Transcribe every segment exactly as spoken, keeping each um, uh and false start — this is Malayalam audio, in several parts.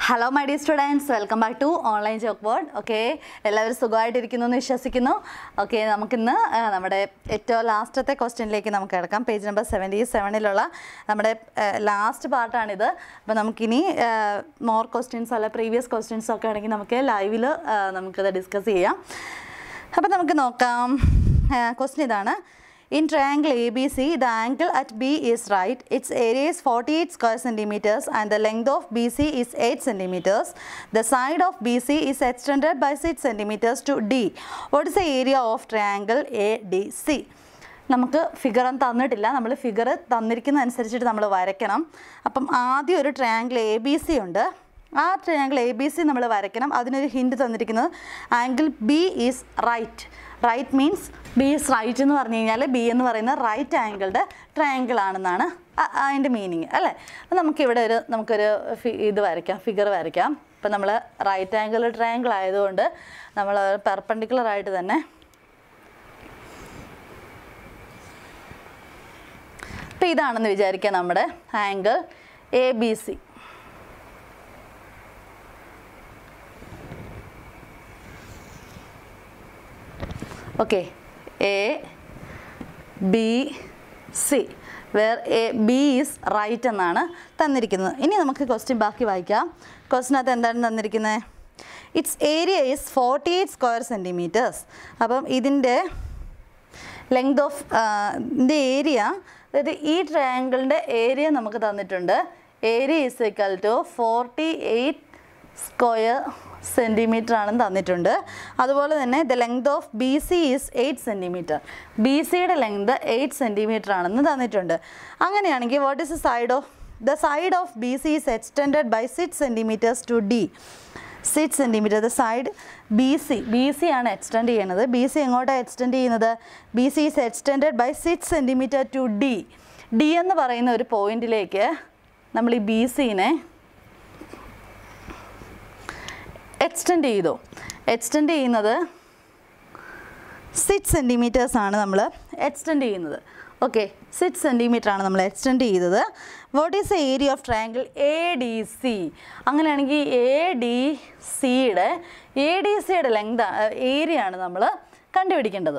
Hello my dear students, welcome back to online chalkboard. Okay, എല്ലാവരും സുഖമായിട്ടിരിക്കുന്നു എന്ന് വിശ്വസിക്കുന്നു. ഓക്കെ, നമുക്കിന്ന് നമ്മുടെ ഏറ്റവും ലാസ്റ്റത്തെ ക്വസ്റ്റ്യനിലേക്ക് നമുക്ക് കിടക്കാം. പേജ് നമ്പർ സെവൻറ്റി സെവനിലുള്ള നമ്മുടെ ലാസ്റ്റ് പാർട്ടാണിത്. അപ്പോൾ നമുക്കിനി മോർ ക്വസ്റ്റ്യൻസ് അല്ല പ്രീവിയസ് ക്വസ്റ്റ്യൻസ് ഒക്കെ ആണെങ്കിൽ നമുക്ക് ലൈവിൽ നമുക്കത് ഡിസ്കസ് ചെയ്യാം. അപ്പോൾ നമുക്ക് നോക്കാം. ക്വസ്റ്റ്യൻ ഇതാണ്. In triangle A B C, the angle at B is right. Its area is forty-eight square centimeters and the length of B C is eight centimeters. The side of B C is extended by six centimeters to D. What is the area of triangle A D C? നമുക്ക് ഫിഗർ ഒന്നും തന്നിട്ടില്ല, നമ്മൾ ഫിഗർ തന്നിരിക്കുന്ന അനുസരിച്ചിട്ട് നമ്മൾ വരയ്ക്കണം. അപ്പം ആദ്യം ഒരു ട്രയാങ്കിൾ എ ബി സി ഉണ്ട്. ആ ട്രയാങ്കിൾ എ ബി സി നമ്മൾ വരയ്ക്കണം. അതിനൊരു ഹിൻറ്റ് തന്നിരിക്കുന്നത് angle B is right. Right means B is right എന്ന് പറഞ്ഞു കഴിഞ്ഞാൽ ബി എന്ന് പറയുന്ന റൈറ്റ് ആംഗിളുടെ ട്രയാങ്കിൾ ആണെന്നാണ് അതിൻ്റെ മീനിങ് അല്ലേ. അപ്പം നമുക്കിവിടെ ഒരു നമുക്കൊരു ഇത് വരയ്ക്കാം, ഫിഗർ വരയ്ക്കാം. ഇപ്പം നമ്മൾ റൈറ്റ് ആംഗിൾ ട്രയാങ്കിൾ ആയതുകൊണ്ട് നമ്മൾ പെർപെൻഡിക്കുലർ ആയിട്ട് തന്നെ ഇപ്പം ഇതാണെന്ന് വിചാരിക്കാം നമ്മുടെ angle A B C. Okay, A B C where A B is right എന്നാണ് തന്നിരിക്കുന്നത്. ഇനി നമുക്ക് ക്വസ്റ്റ്യൻ ബാക്കി വായിക്കാം. ക്വസ്റ്റ്യനകത്ത് എന്താണ് തന്നിരിക്കുന്നത്? It's area is forty eight square centimetres. അപ്പം ഇതിൻ്റെ ലെങ്ത് ഓഫ് ഇതിൻ്റെ ഏരിയ, അതായത് ഈ ട്രയാങ്കിളിൻ്റെ ഏരിയ നമുക്ക് തന്നിട്ടുണ്ട്. Area is equal to forty eight square centimetre ആണെന്ന് തന്നിട്ടുണ്ട്. അതുപോലെ തന്നെ the length of B C is eight centimetre. B സിയുടെ ലെങ്ത് എയ്റ്റ് സെൻറ്റിമീറ്റർ ആണെന്ന് തന്നിട്ടുണ്ട്. അങ്ങനെയാണെങ്കിൽ what is the side of the side of B C is extended by six centimetres to D. Six centimetre the side B C B C ആണ് എക്സ്റ്റെൻഡ് ചെയ്യുന്നത്. ബി സി എങ്ങോട്ടാണ് എക്സ്റ്റെൻഡ് ചെയ്യുന്നത്? B C is extended by six centimetre to D. D എന്ന് പറയുന്ന ഒരു പോയിന്റിലേക്ക് നമ്മൾ ഈ ബി സിനെ എക്സ്റ്റെൻഡ് ചെയ്തു. എക്സ്റ്റെൻഡ് ചെയ്യുന്നത് സിക്സ് സെൻറ്റിമീറ്റേഴ്സ് ആണ് നമ്മൾ എക്സ്റ്റെൻഡ് ചെയ്യുന്നത്. ഓക്കെ, സിക്സ് സെൻറ്റിമീറ്റർ ആണ് നമ്മൾ എക്സ്റ്റെൻഡ് ചെയ്തത്. What is the area of triangle A D C? അങ്ങനെയാണെങ്കിൽ എ ഡി സിയുടെ എ ഡി സിയുടെ ലെങ്ത് ഏരിയ ആണ് നമ്മൾ കണ്ടുപിടിക്കേണ്ടത്.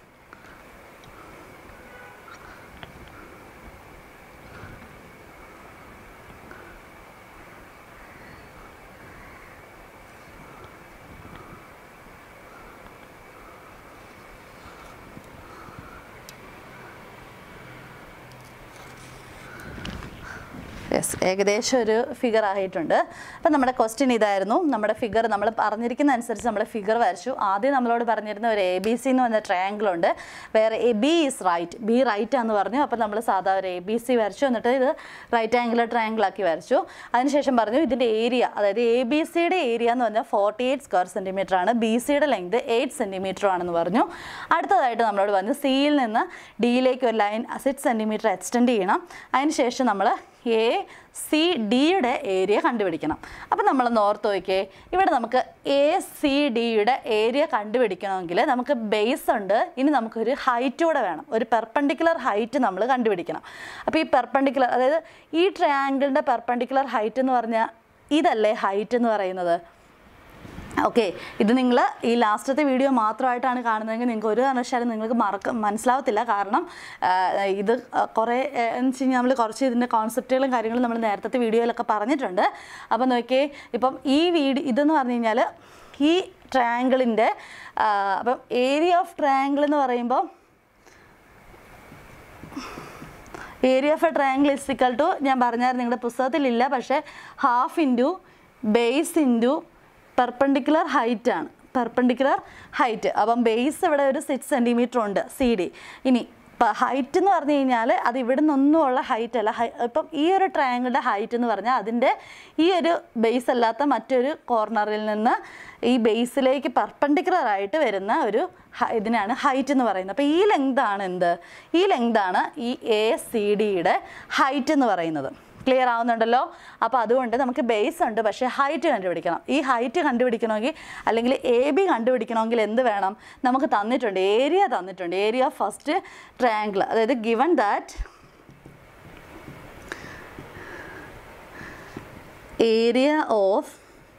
യെസ്, ഏകദേശം ഒരു ഫിഗർ ആയിട്ടുണ്ട്. അപ്പം നമ്മുടെ ക്വസ്റ്റ്യൻ ഇതായിരുന്നു. നമ്മുടെ ഫിഗർ നമ്മൾ പറഞ്ഞിരിക്കുന്ന അനുസരിച്ച് നമ്മൾ ഫിഗർ വരച്ചു. ആദ്യം നമ്മളോട് പറഞ്ഞിരുന്ന ഒരു എ ബി സി എന്ന് പറഞ്ഞ ട്രയാങ്കിൾ ഉണ്ട്. വേറെ A B is right, B right ആണെന്ന് പറഞ്ഞു. അപ്പം നമ്മൾ സാധാരണ ഒരു എ ബി സി വരച്ചു, എന്നിട്ട് ഇത് റൈറ്റ് ആംഗിൾ ട്രയാങ്കിൾ ആക്കി വരച്ചു. അതിനുശേഷം പറഞ്ഞു ഇതിൻ്റെ ഏരിയ, അതായത് എ ബി സിയുടെ ഏരിയ എന്ന് പറഞ്ഞാൽ ഫോർട്ടി എയ്റ്റ് സ്ക്വയർ സെൻറ്റിമീറ്റർ ആണ്. ബി സിയുടെ ലെങ്ത് എയ്റ്റ് സെൻറ്റിമീറ്റർ ആണെന്ന് പറഞ്ഞു. അടുത്തതായിട്ട് നമ്മളോട് പറഞ്ഞു സിയിൽ നിന്ന് ഡിയിലേക്ക് ഒരു ലൈൻ സിക്സ് സെൻറ്റിമീറ്റർ എക്സ്റ്റെൻഡ് ചെയ്യണം. അതിനുശേഷം നമ്മൾ എ സി ഡിയുടെ ഏരിയ കണ്ടുപിടിക്കണം. അപ്പം നമ്മൾ ഓർത്ത് നോക്കിയേ, ഇവിടെ നമുക്ക് എ സി ഡിയുടെ ഏരിയ കണ്ടുപിടിക്കണമെങ്കിൽ നമുക്ക് ബേസ് ഉണ്ട്, ഇനി നമുക്കൊരു ഹൈറ്റ് കൂടെ വേണം. ഒരു പെർപെൻഡിക്കുലർ ഹൈറ്റ് നമ്മൾ കണ്ടുപിടിക്കണം. അപ്പോൾ ഈ പെർപെൻഡിക്കുലർ, അതായത് ഈ ട്രയാങ്കിളിൻ്റെ പെർപെൻഡിക്കുലർ ഹൈറ്റ് എന്ന് പറഞ്ഞാൽ ഇതല്ലേ ഹൈറ്റ് എന്ന് പറയുന്നത്. ഓക്കെ, ഇത് നിങ്ങൾ ഈ ലാസ്റ്റത്തെ വീഡിയോ മാത്രമായിട്ടാണ് കാണുന്നതെങ്കിൽ നിങ്ങൾക്ക് ഒരു കാരണവശാലും നിങ്ങൾക്ക് മറക്ക മനസ്സിലാവത്തില്ല. കാരണം ഇത് കുറേ എന്ന് വെച്ച് കഴിഞ്ഞാൽ നമ്മൾ കുറച്ച് ഇതിൻ്റെ കോൺസെപ്റ്റുകളും കാര്യങ്ങളും നമ്മൾ നേരത്തെ വീഡിയോയിലൊക്കെ പറഞ്ഞിട്ടുണ്ട്. അപ്പം നോക്കിയേ, ഇപ്പം ഈ വീഡിയോ ഇതെന്ന് പറഞ്ഞു കഴിഞ്ഞാൽ ഈ ട്രയാങ്കിളിൻ്റെ അപ്പം ഏരിയ ഓഫ് ട്രയാങ്കിൾ എന്ന് പറയുമ്പോൾ area of a triangle is equal to, ഞാൻ പറഞ്ഞായിരുന്നു നിങ്ങളുടെ പുസ്തകത്തിലില്ല, പക്ഷേ half into base into perpendicular height ആണ്. Perpendicular height. അപ്പം ബേസ് ഇവിടെ ഒരു സിക്സ് സെൻറ്റിമീറ്റർ ഉണ്ട് സി ഡി. ഇനി ഇപ്പം ഹൈറ്റ് എന്ന് പറഞ്ഞു കഴിഞ്ഞാൽ അത് ഇവിടെ നിന്നൊന്നുമുള്ള ഹൈറ്റ് അല്ല. ഹൈ ഇപ്പം ഈ ഒരു ട്രയാങ്കിളിൻ്റെ ഹൈറ്റ് എന്ന് പറഞ്ഞാൽ അതിൻ്റെ ഈ ഒരു ബേസ് അല്ലാത്ത മറ്റൊരു കോർണറിൽ നിന്ന് ഈ ബേസിലേക്ക് പെർപെൻഡിക്കുലർ ആയിട്ട് വരുന്ന ഒരു ഇതിനാണ് ഹൈറ്റ് എന്ന് പറയുന്നത്. അപ്പോൾ ഈ ലെങ്താണ് എന്ത്? ഈ ലെങ്താണ് ഈ എ സി ഡിയുടെ ഹൈറ്റ് എന്ന് പറയുന്നത്. ക്ലിയർ ആവുന്നുണ്ടല്ലോ? അപ്പോൾ അതുകൊണ്ട് നമുക്ക് ബേസ് ഉണ്ട്, പക്ഷേ ഹൈറ്റ് കണ്ടുപിടിക്കണം. ഈ ഹൈറ്റ് കണ്ടുപിടിക്കണമെങ്കിൽ അല്ലെങ്കിൽ എ ബി കണ്ടുപിടിക്കണമെങ്കിൽ എന്ത് വേണം? നമുക്ക് തന്നിട്ടുണ്ട്, ഏരിയ തന്നിട്ടുണ്ട്. ഏരിയ ഫസ്റ്റ് ട്രയാങ്കിൾ, അതായത് given that area of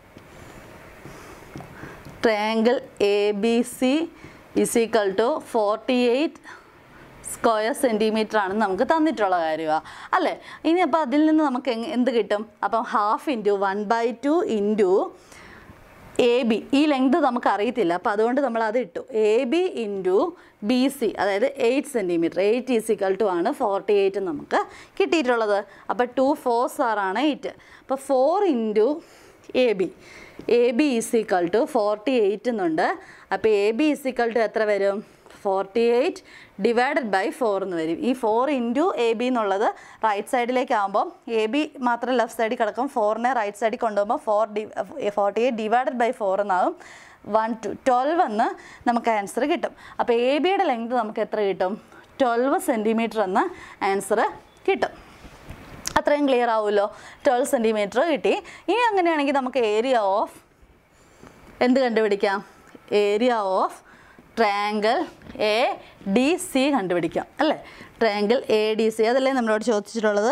triangle A B C is equal to forty eight square centimetre ആണെന്ന് നമുക്ക് തന്നിട്ടുള്ള കാര്യമാണ് അല്ലേ. ഇനി അപ്പോൾ അതിൽ നിന്ന് നമുക്ക് എന്ത് കിട്ടും? അപ്പം half into one by two into A B, ഈ ലെങ്ത് നമുക്ക് അറിയത്തില്ല, അപ്പോൾ അതുകൊണ്ട് നമ്മൾ അത് ഇട്ടു. A B into B C, അതായത് eight centimetre, eight is equal to ആണ് ഫോർട്ടി എയ്റ്റ് നമുക്ക് കിട്ടിയിട്ടുള്ളത്. അപ്പോൾ ടു ഫോർസ് ആറാണ് എയ്റ്റ്. അപ്പോൾ four into A B, A B is equal to forty eight എന്നുണ്ട്. അപ്പോൾ എ ബി ഈസിക്കൽ ടു എത്ര വരും? Forty eight divided by four എന്ന് വരും. ഈ ഫോർ ഇൻറ്റു എ ബി എന്നുള്ളത് റൈറ്റ് സൈഡിലേക്ക് ആകുമ്പോൾ എ ബി മാത്രം ലെഫ്റ്റ് സൈഡിൽ കിടക്കും, ഫോറിനെ റൈറ്റ് സൈഡിൽ കൊണ്ടുപോകുമ്പോൾ four D forty eight divided by four എന്നാകും. വൺ ടു ട്വൽവ് എന്ന് നമുക്ക് ആൻസർ കിട്ടും. അപ്പോൾ എ ബിയുടെ ലെങ്ത് നമുക്ക് എത്ര കിട്ടും? ട്വൽവ് സെൻറ്റിമീറ്റർ എന്ന് ആൻസർ കിട്ടും. അത്രയും ക്ലിയർ ആവുമല്ലോ? ട്വൽവ് സെൻറ്റിമീറ്റർ കിട്ടി. ഇനി അങ്ങനെയാണെങ്കിൽ നമുക്ക് ഏരിയ ഓഫ് എന്ത് കണ്ടുപിടിക്കാം? Area of triangle A D C കണ്ടുപിടിക്കാം അല്ലേ. ട്രയാങ്കിൾ എ ഡി സി അതല്ലേ നമ്മളോട് ചോദിച്ചിട്ടുള്ളത്?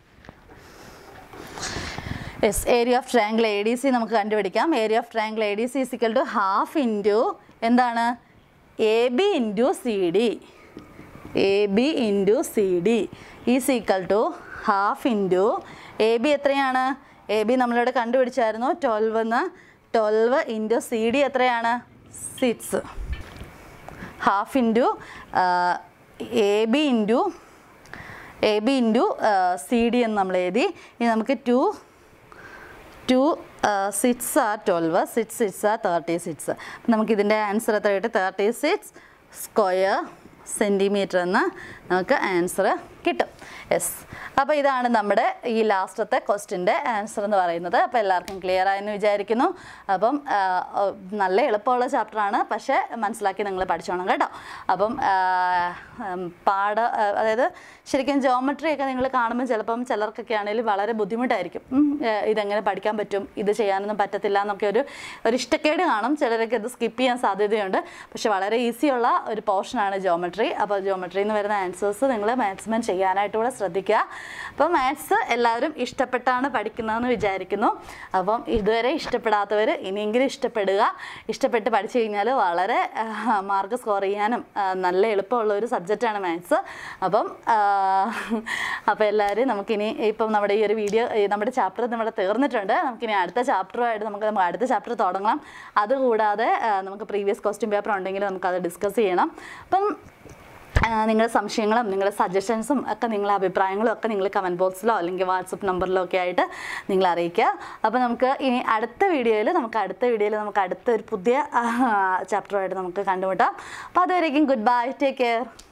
Yes, area of triangle A D C നമുക്ക് കണ്ടുപിടിക്കാം. Area of triangle A D C is equal to half into എന്താണ്? A B into C D. A B into C D is equal to half into A B എത്രയാണ്? എ ബി നമ്മളിവിടെ കണ്ടുപിടിച്ചായിരുന്നു ട്വൽവ് എന്ന്. ട്വൽവ് ഇൻറ്റു സി ഡി എത്രയാണ്? Six. Half into A B into A B into C D എന്ന് നമ്മൾ എഴുതി. ഇനി നമുക്ക് two two six are twelve, six six are thirty six. നമുക്കിതിൻ്റെ ആൻസർ എത്ര കിട്ടും? തേർട്ടി സിക്സ് സ്ക്വയർ സെൻറ്റിമീറ്റർ എന്ന് നമുക്ക് ആൻസർ കിട്ടും. യെസ്, അപ്പോൾ ഇതാണ് നമ്മുടെ ഈ ലാസ്റ്റത്തെ ക്വസ്റ്റിൻ്റെ ആൻസർ എന്ന് പറയുന്നത്. അപ്പോൾ എല്ലാവർക്കും ക്ലിയർ ആയെന്ന് വിചാരിക്കുന്നു. അപ്പം നല്ല എളുപ്പമുള്ള ചാപ്റ്ററാണ്, പക്ഷേ മനസ്സിലാക്കി നിങ്ങൾ പഠിച്ചോണം കേട്ടോ. അപ്പം പാഠ അതായത് ശരിക്കും ജോമെട്രിയൊക്കെ നിങ്ങൾ കാണുമ്പോൾ ചിലപ്പം ചിലർക്കൊക്കെ ആണെങ്കിലും വളരെ ബുദ്ധിമുട്ടായിരിക്കും. ഇതെങ്ങനെ പഠിക്കാൻ പറ്റും, ഇത് ചെയ്യാനൊന്നും പറ്റത്തില്ല എന്നൊക്കെ ഒരു ഒരു ഇഷ്ടക്കേട് കാണും. ചിലരൊക്കെ ഇത് സ്കിപ്പ് ചെയ്യാൻ സാധ്യതയുണ്ട്. പക്ഷെ വളരെ ഈസിയുള്ള ഒരു പോർഷനാണ് ജോമെട്രി. അപ്പോൾ ജോമെട്രിയിൽ നിന്ന് വരുന്ന ആൻസേഴ്സ് നിങ്ങൾ മാക്സിമം ചെയ്യാനായിട്ട് കൂടെ ശ്രദ്ധിക്കുക. അപ്പോൾ മാത്സ് എല്ലാവരും ഇഷ്ടപ്പെട്ടാണ് പഠിക്കുന്നതെന്ന് വിചാരിക്കുന്നു. അപ്പം ഇതുവരെ ഇഷ്ടപ്പെടാത്തവർ ഇനിയെങ്കിലും ഇഷ്ടപ്പെടുക. ഇഷ്ടപ്പെട്ട് പഠിച്ചു കഴിഞ്ഞാൽ വളരെ മാർക്ക് സ്കോർ ചെയ്യാനും നല്ല എളുപ്പമുള്ള ഒരു സബ്ജക്റ്റാണ് മാത്സ്. അപ്പം അപ്പോൾ എല്ലാവരും നമുക്കിനി ഇപ്പം നമ്മുടെ ഈ ഒരു വീഡിയോ നമ്മുടെ ചാപ്റ്റർ നമ്മുടെ തീർന്നിട്ടുണ്ട്. നമുക്കിനി അടുത്ത ചാപ്റ്ററുമായിട്ട് നമുക്ക് നമുക്ക് അടുത്ത ചാപ്റ്റർ തുടങ്ങാം. അതുകൂടാതെ നമുക്ക് പ്രീവിയസ് ക്വസ്റ്റ്യൻ പേപ്പർ ഉണ്ടെങ്കിൽ നമുക്കത് ഡിസ്കസ് ചെയ്യണം. അപ്പം നിങ്ങളുടെ സംശയങ്ങളും നിങ്ങളുടെ സജഷൻസും ഒക്കെ നിങ്ങളുടെ അഭിപ്രായങ്ങളും ഒക്കെ നിങ്ങൾ കമൻറ്റ് ബോക്സിലോ അല്ലെങ്കിൽ വാട്സപ്പ് നമ്പറിലോ ഒക്കെ ആയിട്ട് നിങ്ങൾ അറിയിക്കുക. അപ്പോൾ നമുക്ക് ഇനി അടുത്ത വീഡിയോയിൽ നമുക്ക് അടുത്ത വീഡിയോയിൽ നമുക്ക് അടുത്തൊരു പുതിയ ചാപ്റ്ററുമായിട്ട് നമുക്ക് കണ്ടുമുട്ടാം. അപ്പോൾ അതുവരേക്കും ഗുഡ് ബൈ, ടേക്ക് കെയർ.